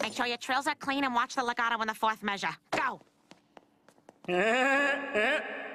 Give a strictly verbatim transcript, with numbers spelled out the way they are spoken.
Make sure your trills are clean and watch the legato in the fourth measure. Go!